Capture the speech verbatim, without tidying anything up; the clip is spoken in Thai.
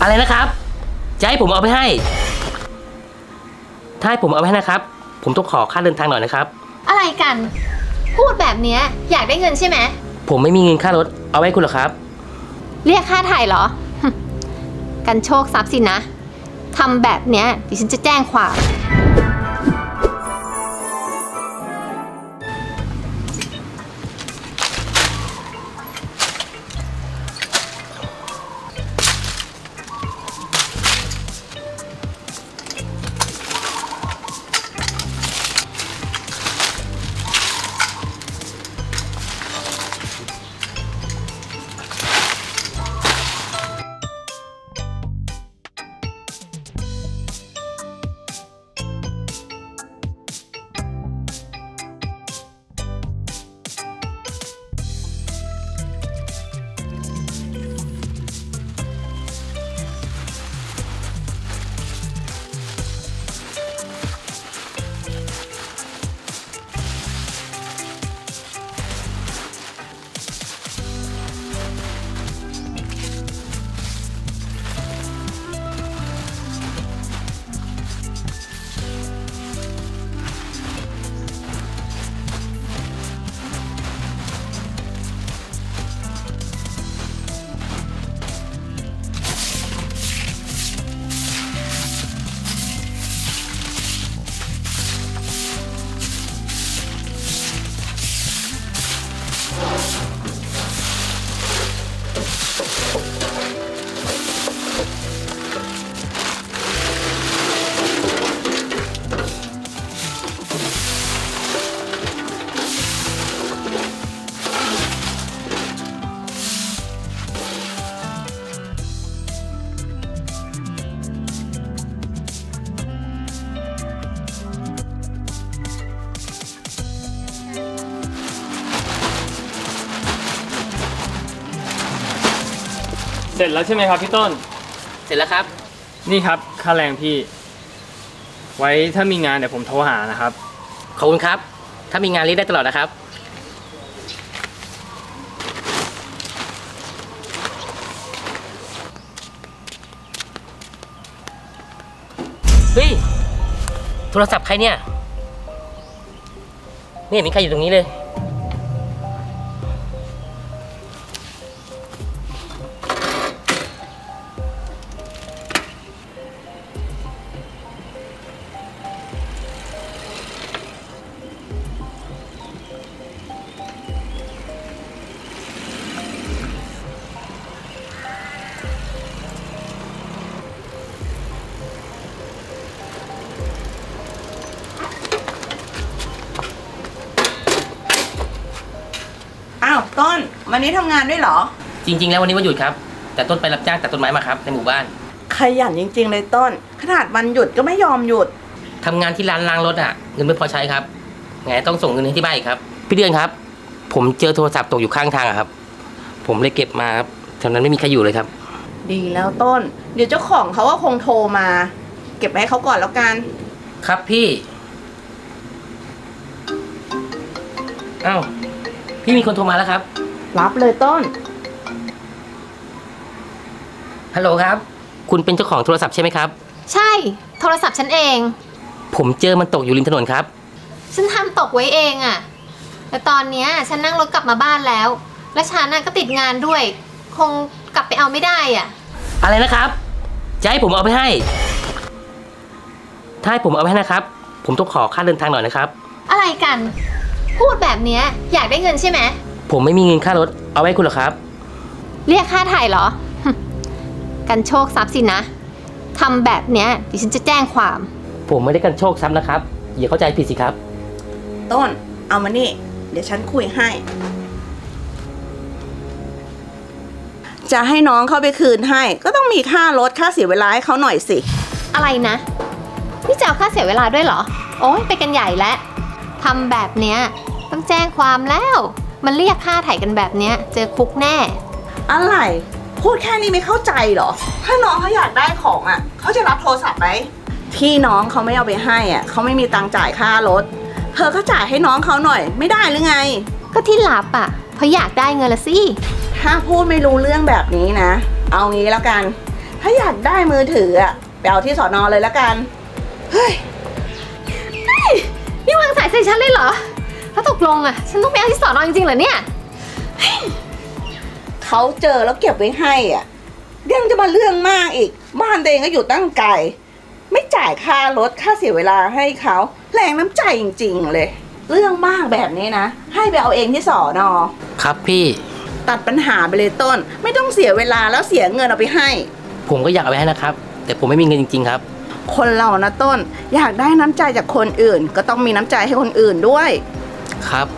อะไรนะครับจะให้ผมเอาไปให้ถ้าให้ผมเอาไปให้นะครับผมต้องขอค่าเดินทางหน่อยนะครับอะไรกันพูดแบบนี้อยากได้เงินใช่ไหมผมไม่มีเงินค่ารถเอาไว้คุณหรอครับเรียกค่าไถ่เหรอกันโชคทรัพย์สินะทำแบบเนี้ยดิฉันจะแจ้งความเสร็จแล้วใช่ไหมครับพี่ต้นเสร็จแล้วครับนี่ครับค่าแรงพี่ไว้ถ้ามีงานเดี๋ยวผมโทรหานะครับขอบคุณครับถ้ามีงานเรียกได้ตลอดนะครับเฮ้ยโทรศัพท์ใครเนี่ยไม่เห็นมีใครอยู่ตรงนี้เลยอ้าวต้นวันนี้ทำงานด้วยเหรอจริงๆแล้ววันนี้วันหยุดครับแต่ต้นไปรับจ้างตัดต้นไม้มาครับในหมู่บ้านขยันจริงๆเลยต้นขนาดวันหยุดก็ไม่ยอมหยุดทำงานที่ร้านล้างรถอ่ะเงินไม่พอใช้ครับไงต้องส่งเงินให้ที่บ้านอีกครับพี่เดือนครับผมเจอโทรศัพท์ตกอยู่ข้างทางครับผมเลยเก็บมาครับแถวนั้นไม่มีใครอยู่เลยครับดีแล้วต้นเดี๋ยวเจ้าของเขาก็คงโทรมาเก็บไว้ให้เขาก่อนแล้วกันครับพี่อ้าวพี่มีคนโทรมาแล้วครับรับเลยต้นฮัลโหลครับคุณเป็นเจ้าของโทรศัพท์ใช่ไหมครับใช่โทรศัพท์ฉันเองผมเจอมันตกอยู่ริมถนนครับฉันทำตกไว้เองอะแต่ตอนนี้ฉันนั่งรถกลับมาบ้านแล้วและฉันก็ติดงานด้วยคงกลับไปเอาไม่ได้อ่ะอะไรนะครับจะให้ผมเอาไปให้ถ้าให้ผมเอาไปให้นะครับผมต้องขอค่าเดินทางหน่อยนะครับอะไรกันพูดแบบนี้อยากได้เงินใช่ไหมผมไม่มีเงินค่ารถเอาไว้คุณหรอครับเรียกค่าไถ่เหรอกันโชคทรัพย์สินะทำแบบเนี้ยดิฉันจะแจ้งความผมไม่ได้กันโชคทรัพย์นะครับอย่าเข้าใจผิดสิครับต้นเอามานี่เดี๋ยวฉันคุยให้จะให้น้องเขาไปคืนให้ก็ต้องมีค่ารถค่าเสียเวลาให้เขาหน่อยสิอะไรนะนี่จะเอาค่าเสียเวลาด้วยเหรอโอ๊ยไปกันใหญ่แล้วทำแบบเนี้ยต้องแจ้งความแล้วมันเรียกค่าไถ่กันแบบเนี้ยเจอคุกแน่อะไรพูดแค่นี้ไม่เข้าใจเหรอถ้าน้องเขาอยากได้ของอ่ะเขาจะรับโทรศัพท์ไหมที่น้องเขาไม่เอาไปให้อ่ะเขาไม่มีตังค์จ่ายค่ารถเธอก็จ่ายให้น้องเขาหน่อยไม่ได้หรือไงก็ที่รับอ่ะเพราะอยากได้เงินละสิถ้าพูดไม่รู้เรื่องแบบนี้นะเอางี้แล้วกันถ้ถ้าอยากได้มือถืออะไปเอาที่สอนอเลยละกัน เฮ้ยนี่วางสายใส่ฉันเลยเหรอถ้าตกลงอะฉันต้องไปเอาที่สอนอจริงๆเหรอเนี่ยเขาเจอแล้วเก็บไว้ให้อ่ะยังจะมาเรื่องมากอีกบ้านตัวเองก็อยู่ตั้งไกลไม่จ่ายค่ารถค่าเสียเวลาให้เขาแรงน้ำใจจริงๆเลยเรื่องมากแบบนี้นะให้ไปเอาเองที่สอนอครับพี่ตัดปัญหาไปเลยต้นไม่ต้องเสียเวลาแล้วเสียเงินเอาไปให้ผมก็อยากเอาไปให้นะครับ แต่ผมไม่มีเงินจริงๆครับคนเรานะต้นอยากได้น้ำใจจากคนอื่น ก็ต้องมีน้ำใจให้คนอื่นด้วยครับ